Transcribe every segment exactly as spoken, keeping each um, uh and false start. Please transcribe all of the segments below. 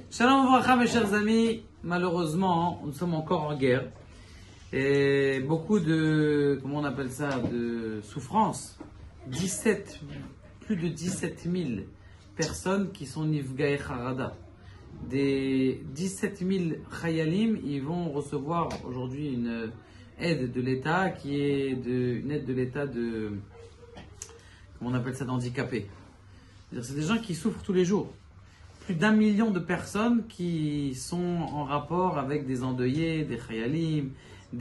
Shalom Vracha, mes chers amis. Malheureusement, nous sommes encore en guerre. Et beaucoup de, comment on appelle ça, de souffrance. dix-sept, plus de dix-sept mille personnes qui sont Nifgae Harada. Des dix-sept mille Chayalim, ils vont recevoir aujourd'hui une aide de l'État qui est de, une aide de l'État de, comment on appelle ça, d'handicapés. C'est des gens qui souffrent tous les jours. Plus d'un million de personnes qui sont en rapport avec des endeuillés, des Chayalim,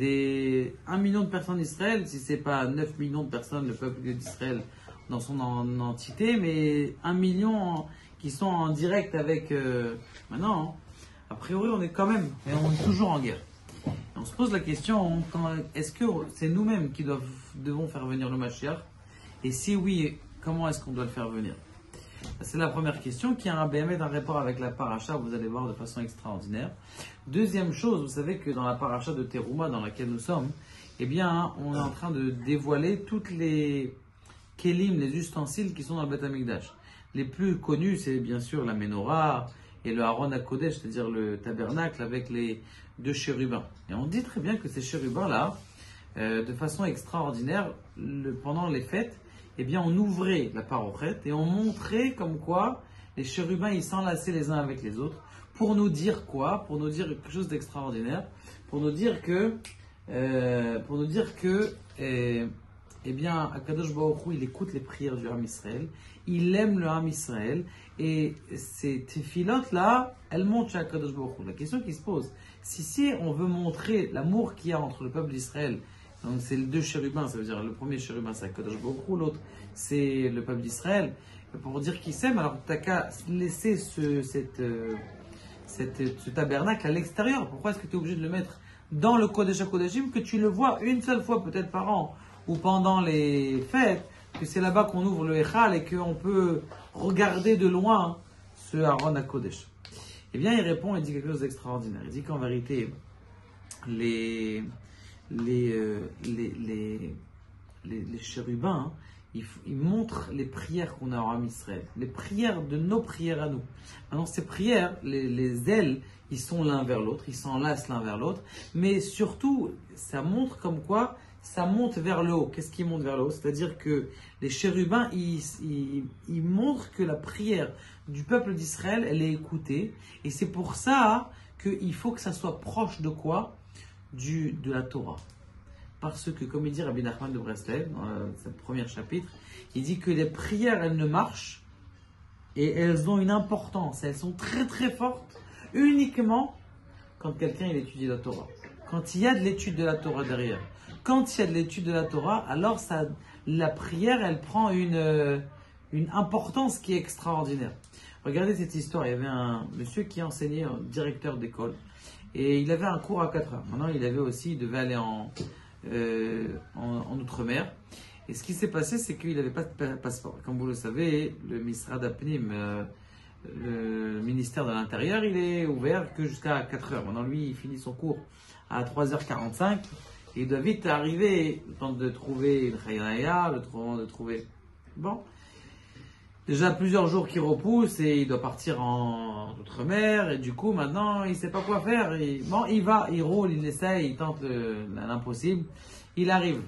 des un million de personnes d'Israël, si c'est pas neuf millions de personnes, le peuple d'Israël dans son en, entité, mais un million en, qui sont en direct avec... Euh, maintenant, a priori, on est quand même, et on est toujours en guerre. Et on se pose la question, est-ce que c'est nous-mêmes qui doivent, devons faire venir le Mashiach? Et si oui, comment est-ce qu'on doit le faire venir? C'est la première question qui a un B M un rapport avec la paracha, vous allez voir de façon extraordinaire. Deuxième chose, vous savez que dans la paracha de Teruma dans laquelle nous sommes, eh bien, on est en train de dévoiler toutes les kélim, les ustensiles qui sont dans le Beth Amikdash. Les plus connus, c'est bien sûr la menorah et le Haron HaKodesh, c'est-à-dire le tabernacle avec les deux chérubins. Et on dit très bien que ces chérubins-là, euh, de façon extraordinaire, le, pendant les fêtes, eh bien, on ouvrait la parochette et on montrait comme quoi les chérubins, ils s'enlaçaient les uns avec les autres. Pour nous dire quoi? Pour nous dire quelque chose d'extraordinaire. Pour nous dire que, euh, pour nous dire que, eh, eh bien, Akadosh Baruch Hu, il écoute les prières du Ham Israël. Il aime le Ham Israël. Et ces téphilotes-là, elles montent chez Akadosh Baruch Hu. La question qui se pose, si, si on veut montrer l'amour qu'il y a entre le peuple d'Israël, donc c'est les deux chérubins, ça veut dire le premier chérubin c'est Akadosh Baruch Hu, l'autre c'est le peuple d'Israël. Pour dire qu'ils s'aiment, alors t'as qu'à laisser ce, cette, euh, cette, ce tabernacle à l'extérieur. Pourquoi est-ce que tu es obligé de le mettre dans le Kodesh HaKodeshim, que tu le vois une seule fois peut-être par an ou pendant les fêtes, que c'est là-bas qu'on ouvre le Echal et qu'on peut regarder de loin ce Haron HaKodesh? Eh bien il répond, il dit quelque chose d'extraordinaire. Il dit qu'en vérité, les... Les, euh, les, les, les, les chérubins, hein, ils, ils montrent les prières qu'on a en Israël, les prières de nos prières à nous. Maintenant, ces prières, les, les ailes, ils sont l'un vers l'autre, ils s'enlacent l'un vers l'autre, mais surtout, ça montre comme quoi ça monte vers le haut. Qu'est-ce qui monte vers le haut? C'est-à-dire que les chérubins, ils, ils, ils montrent que la prière du peuple d'Israël, elle est écoutée, et c'est pour ça qu'il faut que ça soit proche de quoi? Du, de la Torah. Parce que, comme il dit Rabbi Nachman de Breslev, dans ce premier chapitre, il dit que les prières, elles ne marchent et elles ont une importance, elles sont très très fortes uniquement quand quelqu'un il étudie la Torah. Quand il y a de l'étude de la Torah derrière. Quand il y a de l'étude de la Torah, alors ça, la prière, elle prend une, une importance qui est extraordinaire. Regardez cette histoire, il y avait un monsieur qui enseignait, un directeur d'école, et il avait un cours à quatre heures. Maintenant, il avait aussi, il devait aller en, euh, en, en Outre-mer. Et ce qui s'est passé, c'est qu'il n'avait pas de passeport. Comme vous le savez, le Misrad Apnim, euh, le ministère de l'Intérieur, il est ouvert que jusqu'à quatre heures. Maintenant, lui, il finit son cours à trois heures quarante-cinq. Et il doit vite arriver, le temps de trouver une Chayanaya, le temps de trouver... Bon. Déjà plusieurs jours qu'il repousse et il doit partir en outre-mer et du coup maintenant il ne sait pas quoi faire. Et, bon, il va, il roule, il essaye, il tente l'impossible. Il arrive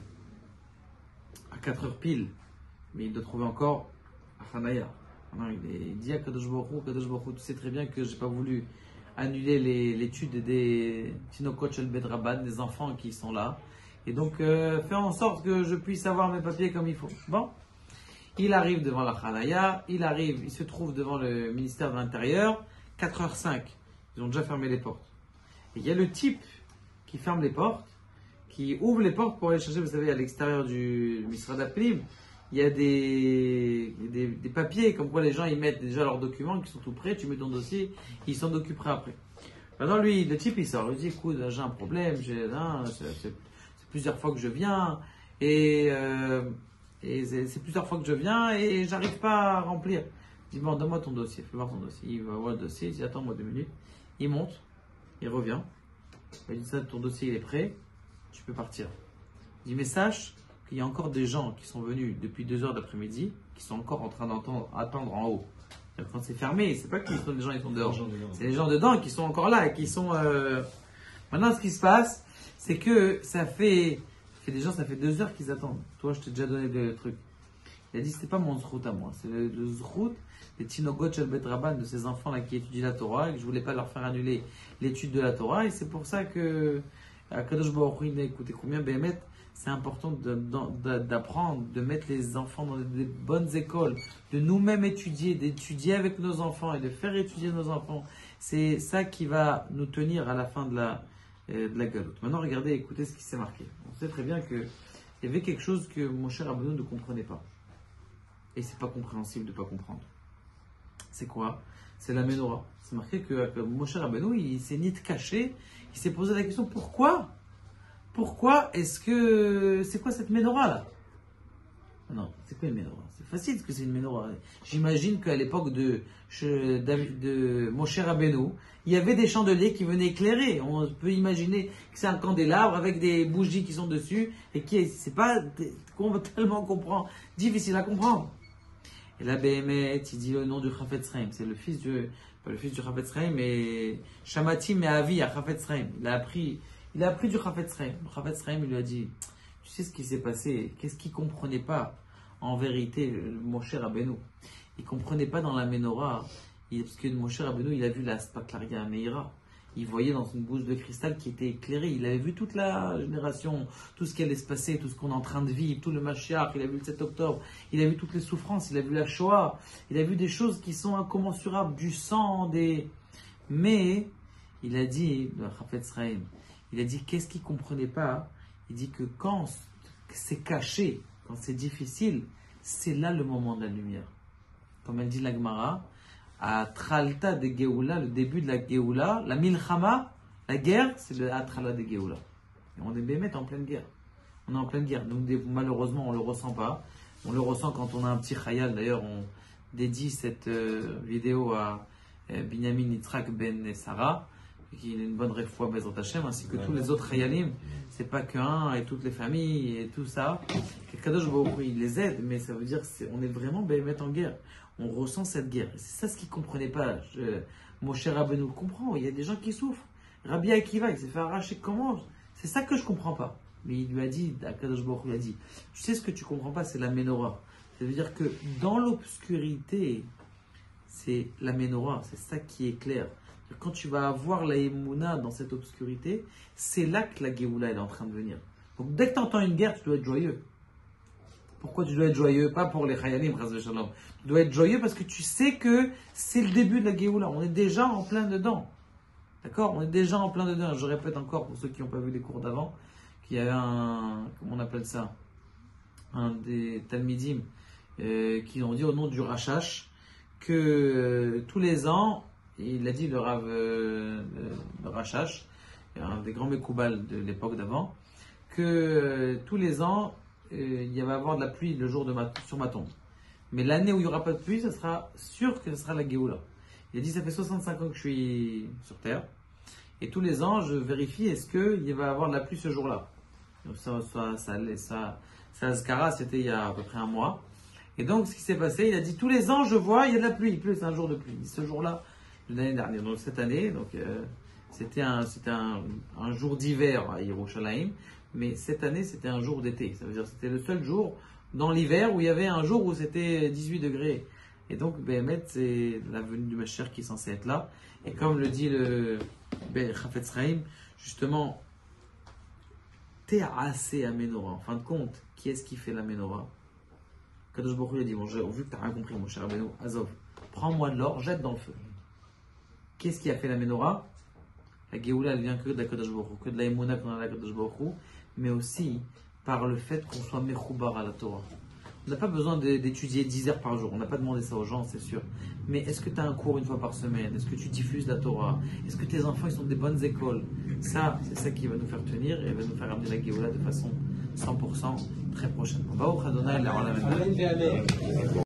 à quatre heures pile, mais il doit trouver encore Hanaya. Il, il dit à Kadosh Baruch Hu, Kadosh Baruch Hu, tu sais très bien que j'ai pas voulu annuler l'étude des Tinokot Shel Bet Rabban, des enfants qui sont là. Et donc euh, fais en sorte que je puisse avoir mes papiers comme il faut. Bon. Il arrive devant la Hanaya, il arrive, il se trouve devant le ministère de l'Intérieur, quatre heures cinq. Ils ont déjà fermé les portes. Et il y a le type qui ferme les portes, qui ouvre les portes pour aller chercher, vous savez, à l'extérieur du ministère d'Aplim, il y a des, des, des papiers, comme quoi les gens ils mettent déjà leurs documents qui sont tout prêts, tu mets ton dossier, ils s'en occuperaient après. Maintenant, lui, le type, il sort, il dit, écoute, j'ai un problème, j'ai, hein, c'est plusieurs fois que je viens, et... Euh, Et c'est plusieurs fois que je viens et j'arrive pas à remplir. Je dis, bon, donne-moi ton dossier, fais voir ton dossier. Il va voir le dossier, il dit, attends-moi deux minutes. Il monte, il revient. Il dit, ça, ton dossier il est prêt, tu peux partir. Il dit, mais sache qu'il y a encore des gens qui sont venus depuis deux heures d'après-midi, qui sont encore en train d'attendre en haut. Quand c'est fermé, c'est pas que les gens ils sont dehors. C'est les gens dedans qui sont encore là et qui sont. Euh... Maintenant, ce qui se passe, c'est que ça fait, ça fait des gens, ça fait deux heures qu'ils attendent. Toi, je t'ai déjà donné le truc. Il a dit, c'était pas mon zrout à moi, c'est le, le zrout des Tinogot Shel Bet Rabban, de ces enfants-là qui étudient la Torah, et que je voulais pas leur faire annuler l'étude de la Torah, et c'est pour ça que, à Kadosh Baruch Hu, écoutez combien, Béhémet, c'est important de, de, d'apprendre, de mettre les enfants dans des bonnes écoles, de nous-mêmes étudier, d'étudier avec nos enfants et de faire étudier nos enfants. C'est ça qui va nous tenir à la fin de la, euh, de la galoute. Maintenant, regardez, écoutez ce qui s'est marqué. On sait très bien qu'il y avait quelque chose que mon cher Rabbeinu ne comprenait pas. Et c'est pas compréhensible de ne pas comprendre. C'est quoi? C'est la Ménorah. C'est marqué que, que Moshe Rabbeinu, il s'est ni caché, il s'est posé la question pourquoi? Pourquoi est-ce que. C'est quoi cette Ménorah là? Non, c'est quoi une Ménorah? C'est facile ce que c'est une Ménorah. J'imagine qu'à l'époque de, de Moshe Rabbeinu, il y avait des chandeliers qui venaient éclairer. On peut imaginer que c'est un candélabre avec des bougies qui sont dessus et qui c'est pas tellement comprendre, difficile à comprendre. Et là, Béhémet, il dit le nom du Chafetz Chaim. C'est le fils du, pas le fils du Chafetz Chaim, mais Shamati Me'avi à Chafetz Chaim. Il a appris, il a appris du Chafetz Chaim. Le Chafetz Chaim, il lui a dit, tu sais ce qui s'est passé? Qu'est-ce qu'il comprenait pas? En vérité, Moshe Rabbeinu, il comprenait pas dans la Ménorah, il, parce que Moshe Rabbeinu, il a vu la Spaklaria Meira. Il voyait dans une bouche de cristal qui était éclairée. Il avait vu toute la génération, tout ce qui allait se passer, tout ce qu'on est en train de vivre, tout le Mashiach. Il a vu le sept octobre. Il a vu toutes les souffrances. Il a vu la Shoah. Il a vu des choses qui sont incommensurables, du sang, des. Mais il a dit, le Chafetz Chaim, il a dit qu'est-ce qu'il comprenait pas? Il dit que quand c'est caché, quand c'est difficile, c'est là le moment de la lumière. Comme elle dit la Gemara, à Tralta de Géoula, le début de la Géoula, la Milchama, la guerre, c'est le Atrala de Géoula. Et on est bémet en pleine guerre. On est en pleine guerre. Donc malheureusement, on ne le ressent pas. On le ressent quand on a un petit khayal. D'ailleurs, on dédie cette euh, vidéo à euh, Binyamin Yitzhak Ben Sarah, qui est une bonne réfoua Bezrat Hashem, ainsi que tous les autres khayalim. C'est pas qu'un, et toutes les familles, et tout ça. Kadosh Baruch Hu, il les aide, mais ça veut dire qu'on est, est vraiment bémet en guerre. On ressent cette guerre. C'est ça ce qu'il ne comprenait pas. Je, mon cher Rabbeinu le comprend. Il y a des gens qui souffrent. Rabbi Akiva, il s'est fait arracher comment? C'est ça que je ne comprends pas. Mais il lui a dit, Akadosh Baruch Hu lui a dit, tu sais ce que tu ne comprends pas, c'est la Ménorah. Ça veut dire que dans l'obscurité, c'est la Ménorah. C'est ça qui est clair. Quand tu vas avoir la Emouna dans cette obscurité, c'est là que la Géoula est en train de venir. Donc dès que tu entends une guerre, tu dois être joyeux. Pourquoi tu dois être joyeux? Pas pour les Chayalim, tu dois être joyeux parce que tu sais que c'est le début de la Géoula. On est déjà en plein dedans. D'accord? On est déjà en plein dedans. Je répète encore pour ceux qui n'ont pas vu les cours d'avant, qu'il y avait un, comment on appelle ça? Un des Talmidim euh, qui ont dit au nom du Rachash que euh, tous les ans, il a dit le Rav euh, le Rachash, un des grands Mekoubal de l'époque d'avant, que euh, tous les ans, euh, il va y avoir de la pluie le jour de ma, sur ma tombe. Mais l'année où il n'y aura pas de pluie, ça sera sûr que ce sera la Géoula. Il a dit, ça fait soixante-cinq ans que je suis sur Terre, et tous les ans, je vérifie est-ce qu'il va y avoir de la pluie ce jour-là. Donc ça, ça, ça, ça, ça Azkara, c'était il y a à peu près un mois. Et donc, ce qui s'est passé, il a dit, tous les ans, je vois, il y a de la pluie, il pleut, c'est un jour de pluie. Ce jour-là, l'année dernière, donc cette année, donc euh, c'était un, c'était un, un jour d'hiver à Yerushalayim, mais cette année c'était un jour d'été. Ça veut dire que c'était le seul jour dans l'hiver où il y avait un jour où c'était dix-huit degrés. Et donc Béhémet, c'est la venue du Mashiach qui est censé être là. Et comme le dit le Chafetz Chaim, justement, t'es assez à Ménorah. En fin de compte, qui est-ce qui fait la Ménorah? Kadosh Baruch Hu a dit, bon, vu que tu n'as rien compris, mon cher Rabbeinu, Azov, prends-moi de l'or, jette dans le feu. Qu'est-ce qui a fait la Ménorah? La Géoula, elle vient que de la Kadosh Baruch Hu, que de la Emouna qu'on a la Kadosh Baruch Hu, mais aussi par le fait qu'on soit Mechoubar à la Torah. On n'a pas besoin d'étudier dix heures par jour, on n'a pas demandé ça aux gens, c'est sûr. Mais est-ce que tu as un cours une fois par semaine? Est-ce que tu diffuses la Torah? Est-ce que tes enfants ils sont des bonnes écoles? Ça, c'est ça qui va nous faire tenir et va nous faire amener la Géoula de façon cent pour cent très prochaine.